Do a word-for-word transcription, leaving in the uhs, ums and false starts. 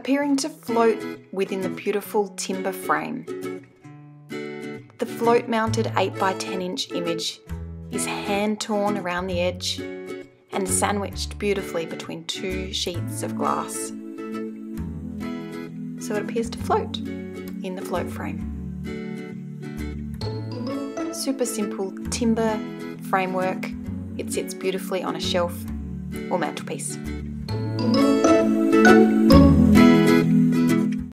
appearing to float within the beautiful timber frame. The float-mounted eight by ten inch image is hand-torn around the edge and sandwiched beautifully between two sheets of glass. So it appears to float in the float frame. Super simple timber framework. It sits beautifully on a shelf or mantelpiece.